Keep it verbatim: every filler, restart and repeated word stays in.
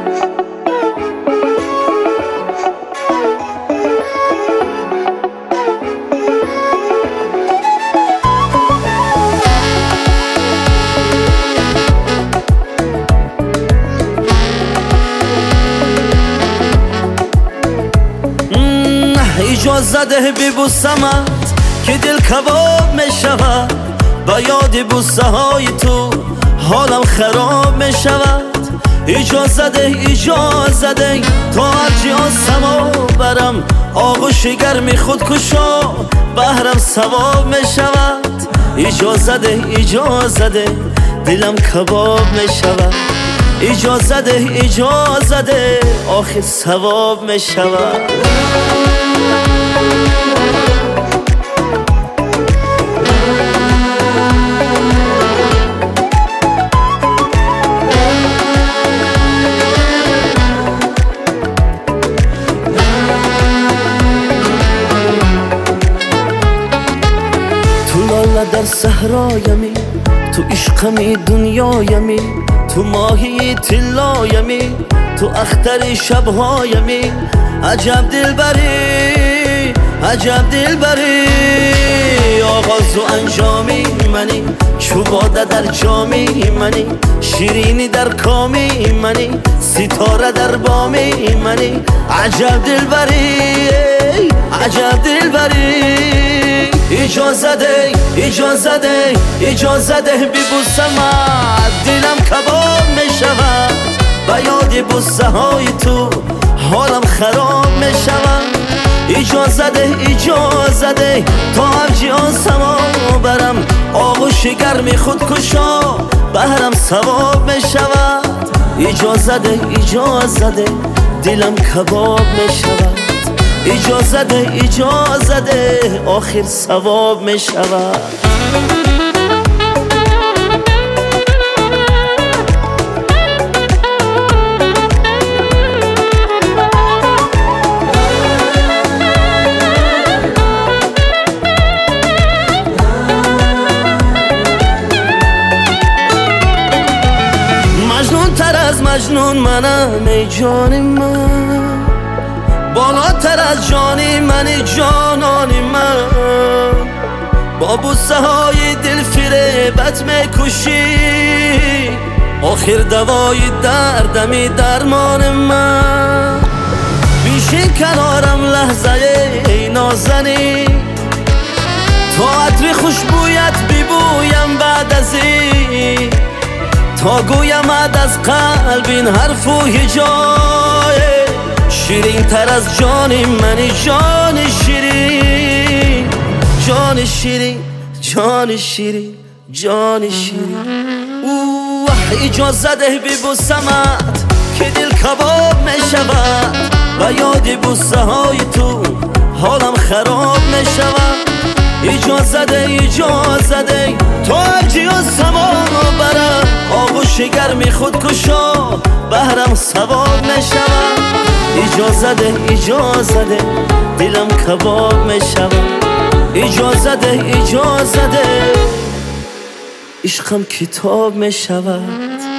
اجازه ده ببوسمت که دل کباب می شود، با یاد بوسه های تو حالم خراب می شود. اجازه ده اجازه ده تا هرچی آسمو برم، آغوش گرمی خود کشا بهرم ثواب می شود. اجازه ده اجازه ده دلم کباب می شود، اجازه ده اجازه ده آخر ثواب می شود. در صحرایمی، تو عشقمی دنیایمی، تو ماهی طلایمی، تو اختر شبهایمی. عجب دلبری عجب دلبری، آغاز و انجامی منی، چوباده در جامی منی، شیرینی در کامی منی، ستاره در بامی منی. عجب دلبری عجب دلبری. اجازه ده اجازه ده اجازه ده ببوسمت، دلم کباب می شود، با یاد بوسه های تو حالم خراب می شود. اجازه ده اجازه ده تا هرچی آسمو برم، آغوش گرمی خود کشا بهرم ثواب می شود. اجازه ده اجازه ده دلم کباب می شود، اجازه ده اجازه ده آخر ثواب می شود. مجنون تر از مجنون منم ای جان من، بالاتر از جانی منی جانانی من. با بوسه های دل فریبت میکشی، آخر دوای دردمی درمان من. بیشین کنارم لحظه ای نازنی، تا عطر خوشبویت ببویم بعد از این، تا گویم از قلب این حرف و هجای. شیرین تر از جانی منی جان شیرین، جان شیرین جان شیرین جان شیرین. اوه اجازه ده ببوسمت که دل کباب می شود، و یاد بوسه های تو حالم خراب می شود. اجازه ده اجازه ده تا هرچی آسمو برم، آغوش گرمی خود کشا بهرم ثواب می شود. اجازه ده اجازه ده دلم کباب می شود، اجازه ده اجازه ده عشقم کتاب می شود.